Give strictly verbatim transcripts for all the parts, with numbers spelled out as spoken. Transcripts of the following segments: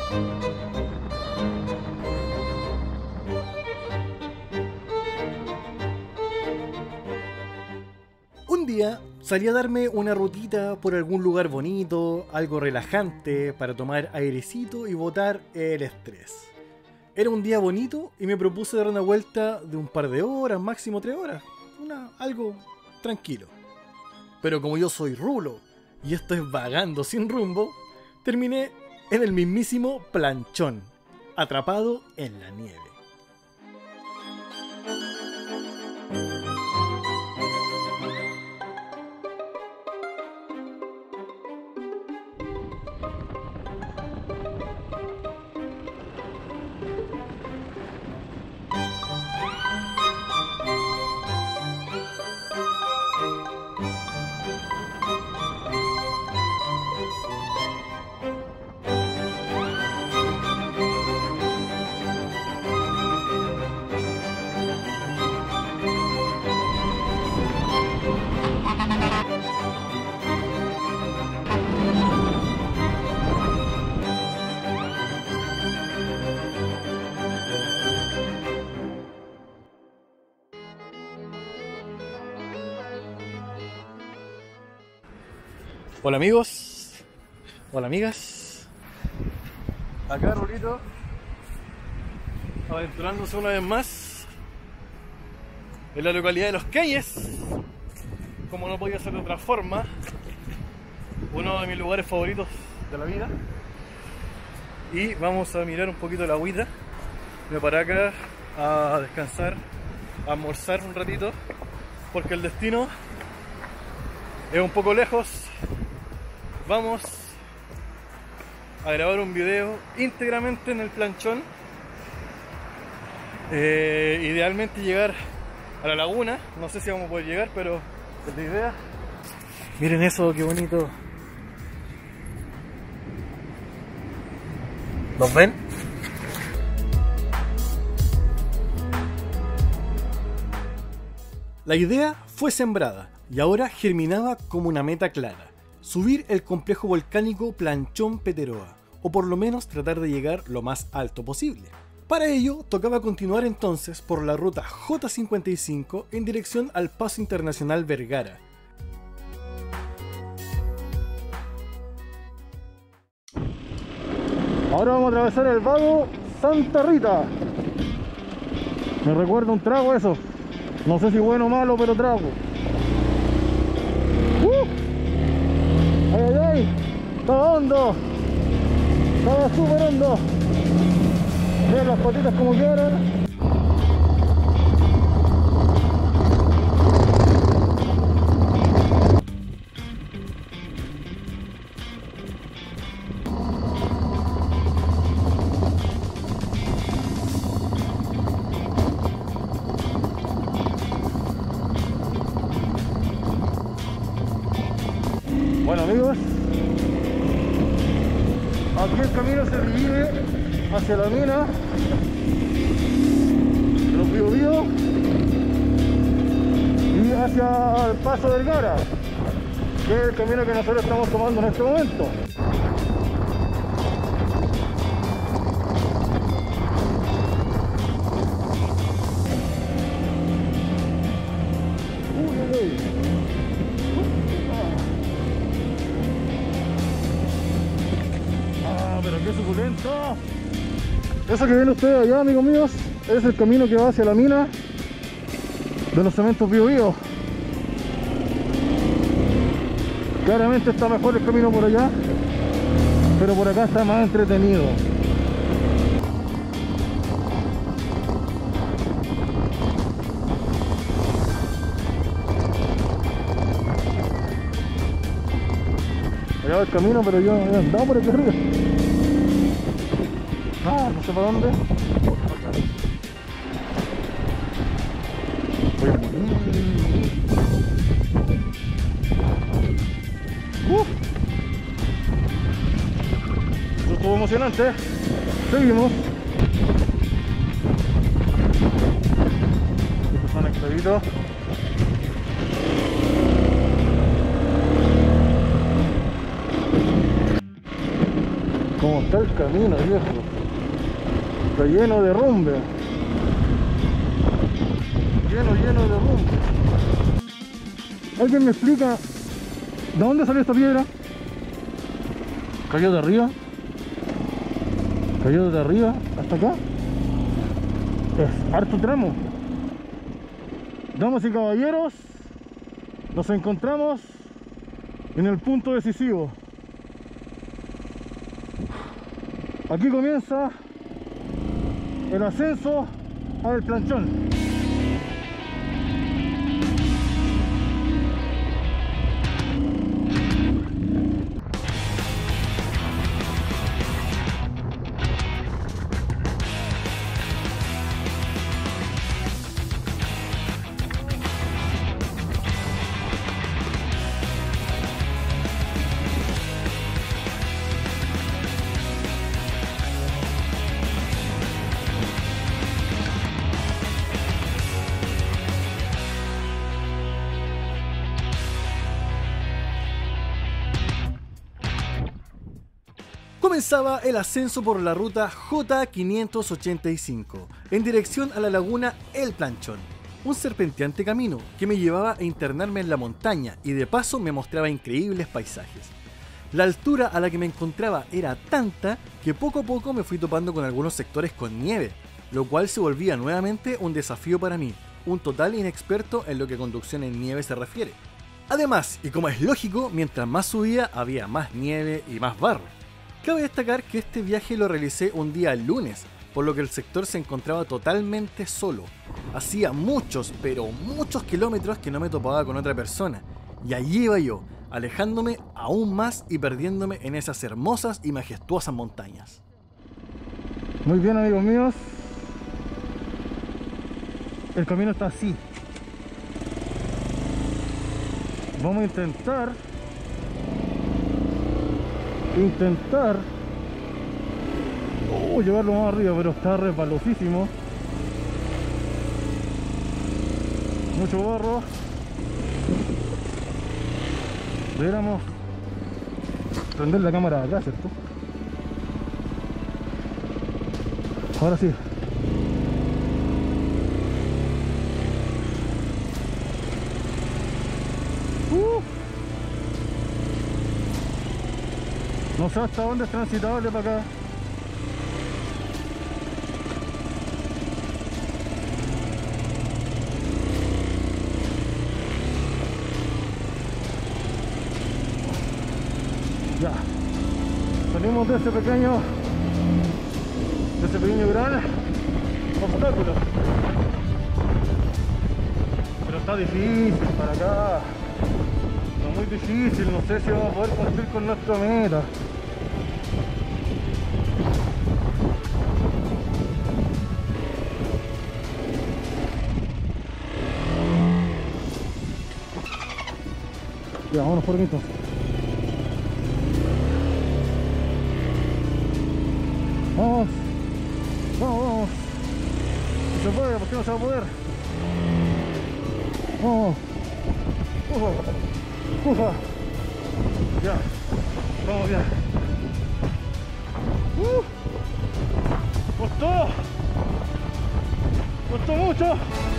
Un día salí a darme una rutita por algún lugar bonito, algo relajante para tomar airecito y botar el estrés. Era un día bonito y me propuse dar una vuelta de un par de horas, máximo tres horas, una, algo tranquilo. Pero como yo soy rulo y estoy vagando sin rumbo, terminé en el mismísimo planchón, atrapado en la nieve. Hola amigos, hola amigas, acá Rulito, aventurándose una vez más en la localidad de Los Cayes, como no podía ser de otra forma, uno de mis lugares favoritos de la vida. Y vamos a mirar un poquito la agüita, me paré acá a descansar, a almorzar un ratito, porque el destino es un poco lejos. Vamos a grabar un video íntegramente en el planchón. Eh, idealmente llegar a la laguna. No sé si vamos a poder llegar, pero es la idea. Miren eso, qué bonito. ¿Los ven? La idea fue sembrada y ahora germinaba como una meta clara. Subir el complejo volcánico Planchón Peteroa, o por lo menos tratar de llegar lo más alto posible. Para ello, tocaba continuar entonces por la ruta J cincuenta y cinco en dirección al Paso Internacional Vergara. Ahora vamos a atravesar el vado Santa Rita. Me recuerda un trago eso. No sé si bueno o malo, pero trago. ¡Uh! ¡Ay, ay, ay! ¡Estaba hondo! ¡Estaba súper hondo! Miren las patitas como quieran. Bueno amigos, aquí el camino se divide hacia la mina de los Biobío y hacia el Paso Vergara, que es el camino que nosotros estamos tomando en este momento. Uy, uy, uy. Pero qué suculento. Eso que ven ustedes allá, amigos míos, es el camino que va hacia la mina de los cementos Biobío. Claramente está mejor el camino por allá, pero por acá está más entretenido. Allá va el camino, pero yo he andado por aquí arriba. Ah, no sé para dónde. Voy a morir. Uh. Esto estuvo emocionante. Seguimos. Estos son expeditos. Cómo está el camino, viejo. Está lleno de rumbe. Lleno, lleno de rumbe. ¿Alguien me explica de dónde salió esta piedra? ¿Cayó de arriba? ¿Cayó de arriba hasta acá? Es harto tramo. Damas y caballeros, nos encontramos en el punto decisivo. Aquí comienza el ascenso al planchón. Comenzaba el ascenso por la ruta J quinientos ochenta y cinco en dirección a la laguna El Planchón, un serpenteante camino que me llevaba a internarme en la montaña y de paso me mostraba increíbles paisajes. La altura a la que me encontraba era tanta que poco a poco me fui topando con algunos sectores con nieve, lo cual se volvía nuevamente un desafío para mí, un total inexperto en lo que conducción en nieve se refiere. Además, y como es lógico, mientras más subía había más nieve y más barro. Cabe destacar que este viaje lo realicé un día lunes, por lo que el sector se encontraba totalmente solo. Hacía muchos, pero muchos kilómetros que no me topaba con otra persona, y allí iba yo, alejándome aún más y perdiéndome en esas hermosas y majestuosas montañas. Muy bien, amigos míos, el camino está así. Vamos a intentar intentar oh, llevarlo más arriba, pero está resbalosísimo, mucho barro. Deberíamos prender la cámara acá, ¿cierto? Ahora sí. Uh. No sé hasta dónde es transitable para acá. Ya. Salimos de ese pequeño, de ese pequeño gran obstáculo. Pero está difícil para acá. Está muy difícil, no sé si vamos a poder cumplir con nuestra meta. Ya, vámonos por aquí entonces. Vamos, vamos, vamos. Si se puede, ¿por qué no se va a poder? Vamos. Ufa, ufa. Ya, vamos ya. Uh, costó, costó mucho.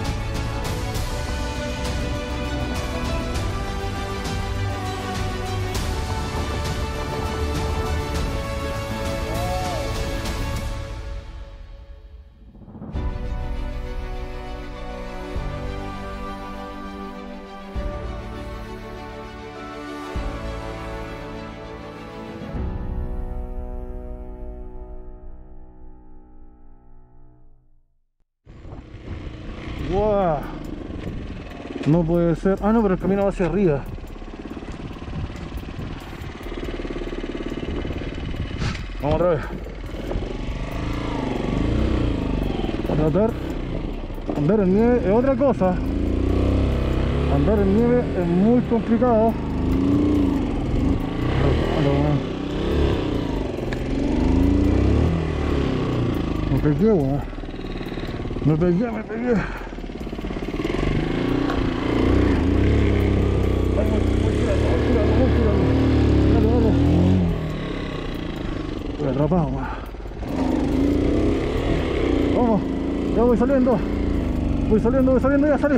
Wow. No puede ser. Ah, no, pero el camino va hacia arriba. Vamos otra vez. Tratar. Andar en nieve es otra cosa. Andar en nieve es muy complicado. Me pegué, weón. Me pegué, me pegué. Estoy atrapado, man. Vamos, ya voy saliendo. Voy saliendo, voy saliendo, ya salí.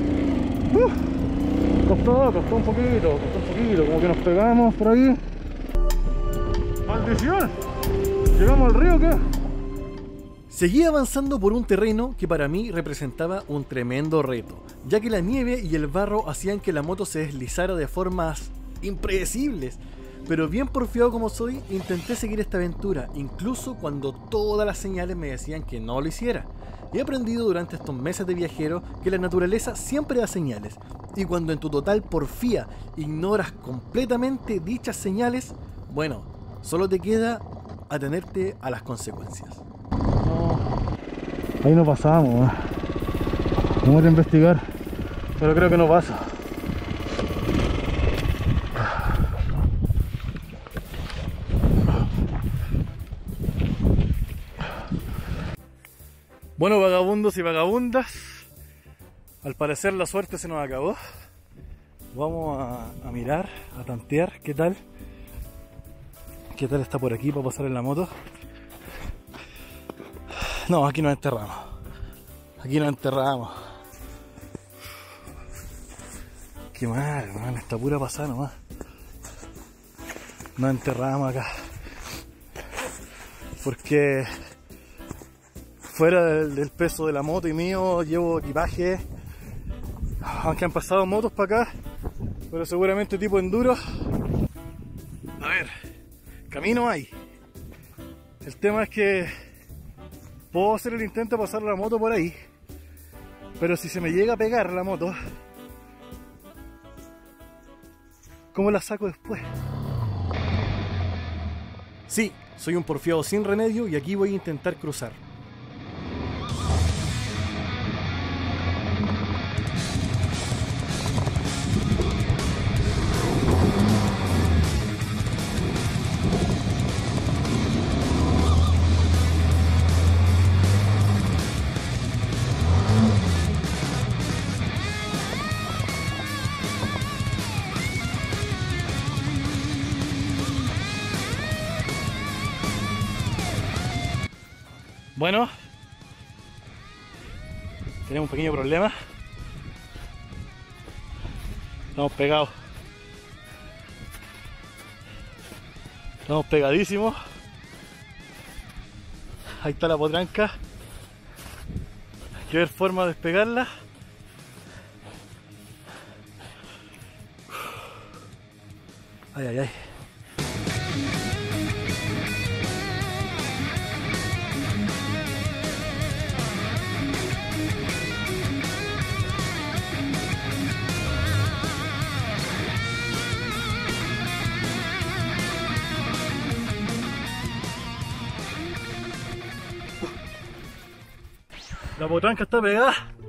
Uh, costó, costó un poquito, costó un poquito, como que nos pegamos por ahí. ¡Maldición! ¿Llegamos al río o qué? Seguí avanzando por un terreno que para mí representaba un tremendo reto, ya que la nieve y el barro hacían que la moto se deslizara de formas impredecibles. Pero bien porfiado como soy, intenté seguir esta aventura, incluso cuando todas las señales me decían que no lo hiciera. He aprendido durante estos meses de viajero que la naturaleza siempre da señales, y cuando en tu total porfía ignoras completamente dichas señales, bueno, solo te queda atenerte a las consecuencias. No, ahí no pasamos, ¿eh? Vamos a ir a investigar, pero creo que no pasa. Bueno, vagabundos y vagabundas, al parecer la suerte se nos acabó. Vamos a, a mirar, a tantear qué tal, qué tal está por aquí para pasar en la moto. No, aquí nos enterramos, aquí nos enterramos. Qué mal, man, esta pura pasada nomás. Nos enterramos acá, porque fuera del, del peso de la moto y mío, llevo equipaje, aunque han pasado motos para acá, pero seguramente tipo enduro. A ver, camino hay. El tema es que puedo hacer el intento de pasar la moto por ahí, pero si se me llega a pegar la moto, ¿cómo la saco después? Sí, soy un porfiado sin remedio y aquí voy a intentar cruzar. Bueno, tenemos un pequeño problema. Estamos pegados. Estamos pegadísimos. Ahí está la potranca. Hay que ver forma de despegarla. Ay, ay, ay. La potranca está pegada,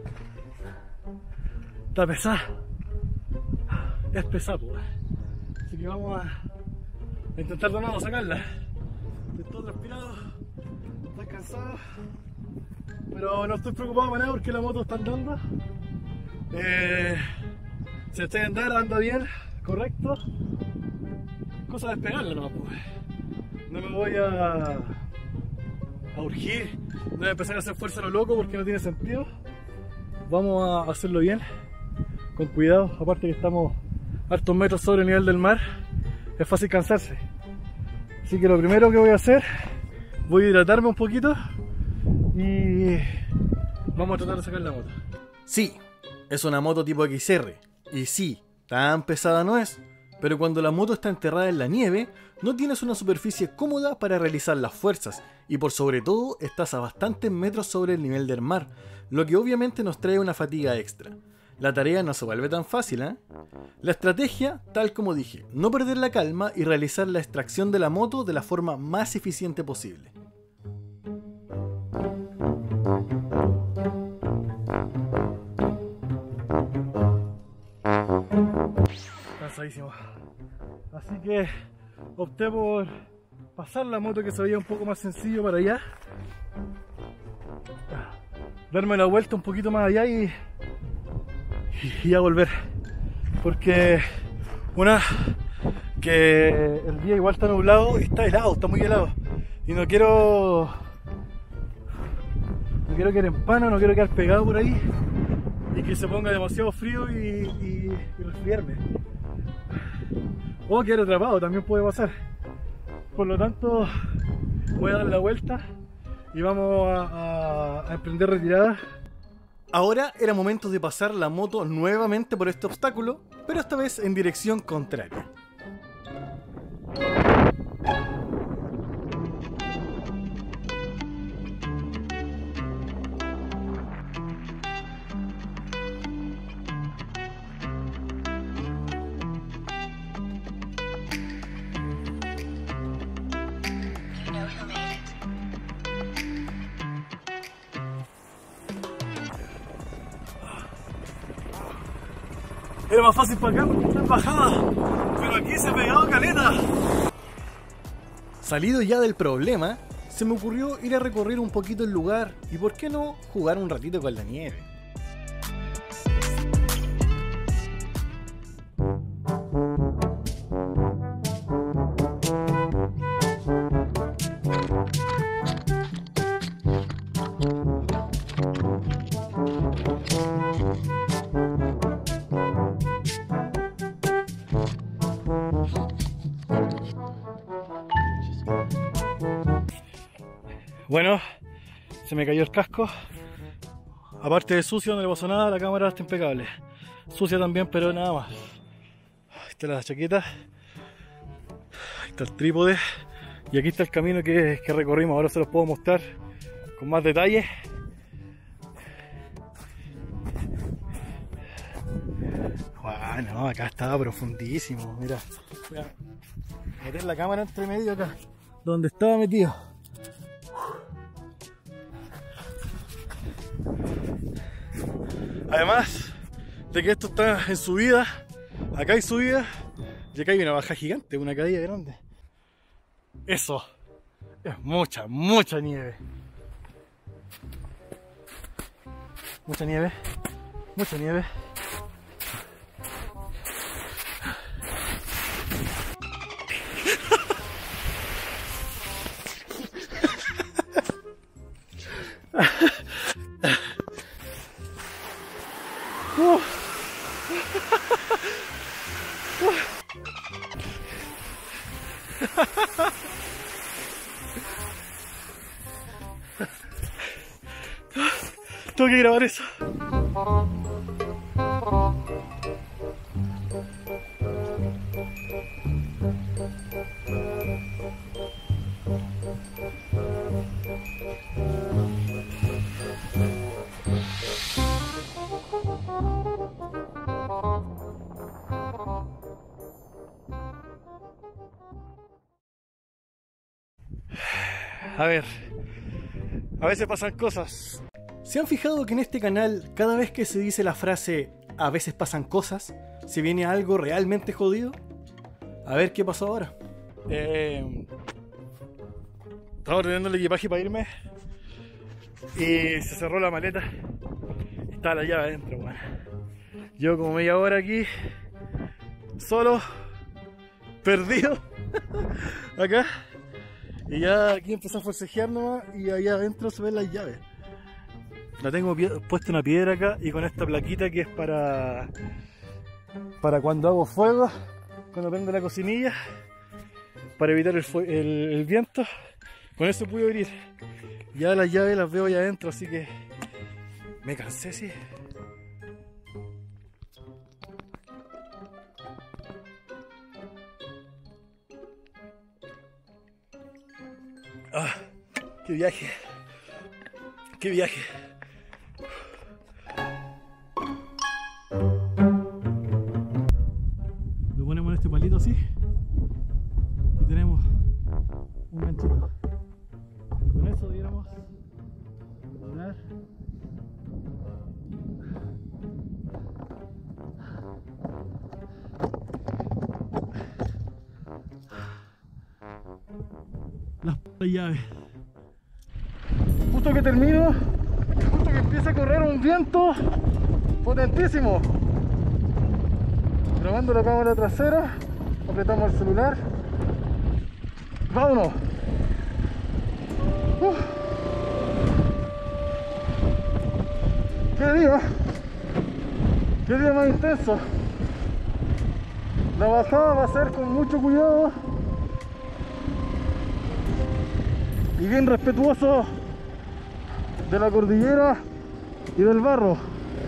está pesada, es pesada, pues. Así que vamos a intentar de nuevo sacarla. Estoy todo transpirado, estoy cansado, pero no estoy preocupado para nada porque la moto está andando. Eh, se está a andar, anda bien, correcto. Cosa de despegarla nomás, pues. No me voy a, a urgir. No voy a empezar a hacer fuerza a lo loco porque no tiene sentido. Vamos a hacerlo bien, con cuidado, aparte que estamos hartos metros sobre el nivel del mar, es fácil cansarse. Así que lo primero que voy a hacer, voy a hidratarme un poquito y vamos a tratar de sacar la moto. Sí, es una moto tipo X R, y sí, tan pesada no es, pero cuando la moto está enterrada en la nieve, no tienes una superficie cómoda para realizar las fuerzas, y por sobre todo estás a bastantes metros sobre el nivel del mar, lo que obviamente nos trae una fatiga extra. La tarea no se vuelve tan fácil, ¿eh? La estrategia, tal como dije, no perder la calma y realizar la extracción de la moto de la forma más eficiente posible. Cansadísimo. Así que opté por pasar la moto, que se veía un poco más sencillo, para allá, darme la vuelta un poquito más allá y, y, y a volver, porque una, que el día igual está nublado y está helado, está muy helado, Y no quiero... No quiero quedar en pana, no quiero quedar pegado por ahí y que se ponga demasiado frío y, y, y resfriarme. O quedar atrapado, también puede pasar. Por lo tanto, voy a dar la vuelta y vamos a, a, a emprender retirada. Ahora era momento de pasar la moto nuevamente por este obstáculo, pero esta vez en dirección contraria. Era más fácil para acá porque está en bajada, pero aquí se ha pegado caleta. Salido ya del problema, se me ocurrió ir a recorrer un poquito el lugar y por qué no jugar un ratito con la nieve. Bueno, se me cayó el casco. Aparte de sucio, no le pasó nada, la cámara está impecable. Sucia también, pero nada más. Ahí está la chaqueta. Ahí está el trípode. Y aquí está el camino que, que recorrimos. Ahora se los puedo mostrar con más detalle. Bueno, acá estaba profundísimo. Mira, voy a meter la cámara entre medio acá, donde estaba metido. Además de que esto está en subida, acá hay subida y acá hay una baja gigante, una caída grande. Eso es mucha, mucha nieve. Mucha nieve, mucha nieve. Uh. Tengo que grabar eso. A ver, a veces pasan cosas. ¿Se han fijado que en este canal, cada vez que se dice la frase "a veces pasan cosas", se viene algo realmente jodido? A ver qué pasó ahora. Eh, estaba ordenando el equipaje para irme y se cerró la maleta. Estaba la llave adentro, bueno. Yo como media hora aquí, solo, perdido, acá. Y ya aquí empezó a forcejear nomás y allá adentro se ven las llaves. La tengo puesta una piedra acá y con esta plaquita que es para para cuando hago fuego, cuando prendo la cocinilla, para evitar el, el, el viento. Con eso pude abrir. Ya las llaves las veo allá adentro, así que me cansé, sí. Ah, qué viaje, qué viaje. Lo ponemos en este palito así y tenemos un ganchito. Y con eso diéramos doblar. Las llaves. Justo que termino, justo que empieza a correr un viento potentísimo. Grabando la cámara trasera, apretamos el celular. ¡Vámonos! Uf. ¡Qué día! ¡Qué día más intenso! La bajada va a ser con mucho cuidado y bien respetuoso de la cordillera y del barro.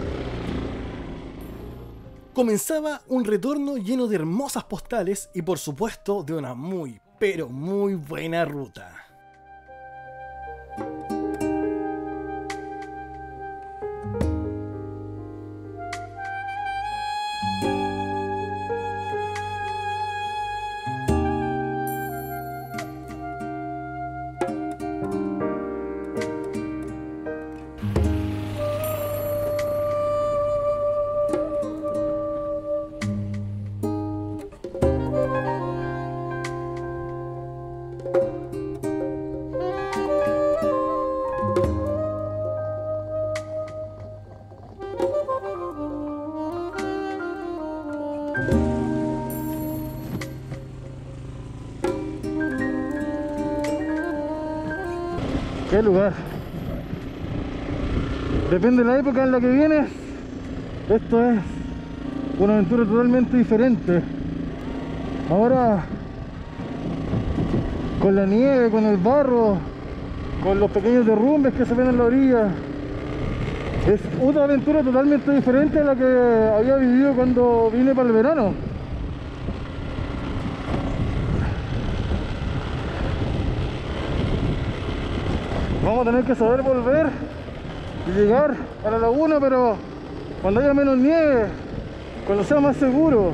Comenzaba un retorno lleno de hermosas postales y por supuesto de una muy, pero muy buena ruta. ¡Qué lugar! Depende de la época en la que vienes, esto es una aventura totalmente diferente. Ahora, con la nieve, con el barro, con los pequeños derrumbes que se ven en la orilla, es otra aventura totalmente diferente a la que había vivido cuando vine para el verano. Vamos a tener que saber volver y llegar a la laguna, pero cuando haya menos nieve, cuando sea más seguro.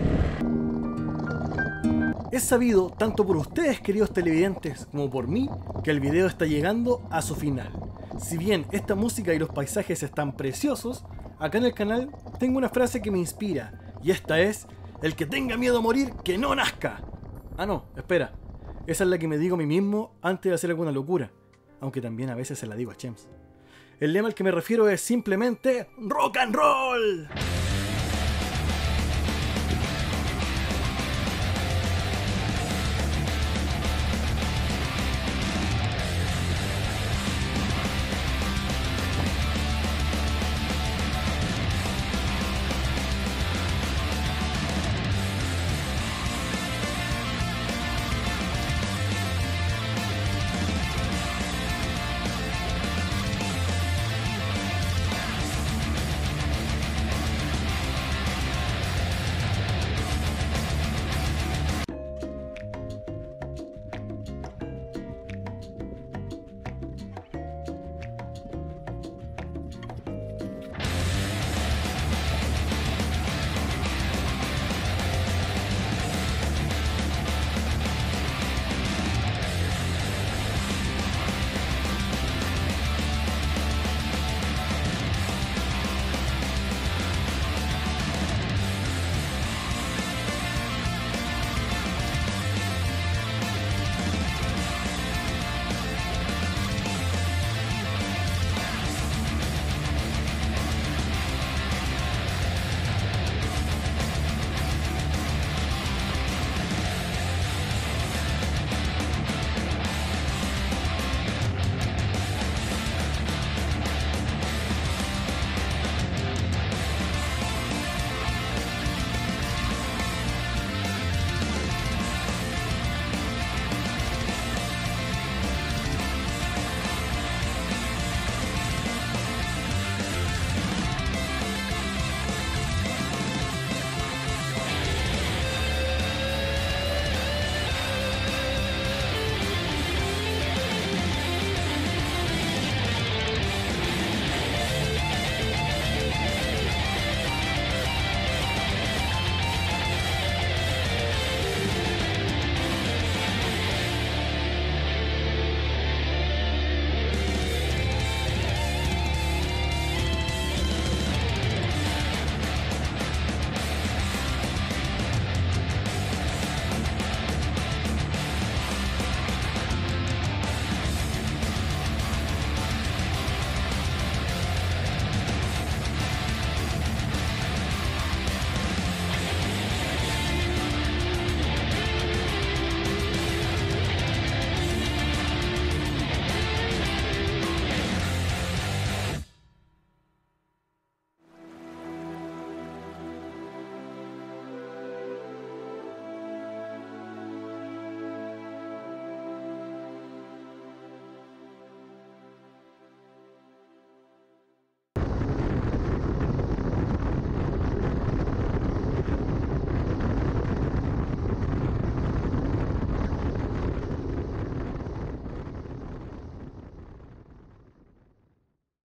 Es sabido, tanto por ustedes, queridos televidentes, como por mí, que el video está llegando a su final. Si bien esta música y los paisajes están preciosos, acá en el canal tengo una frase que me inspira, y esta es: el que tenga miedo a morir, que no nazca. Ah no, espera, esa es la que me digo a mí mismo antes de hacer alguna locura, aunque también a veces se la digo a Chems. El lema al que me refiero es simplemente ¡rock and roll!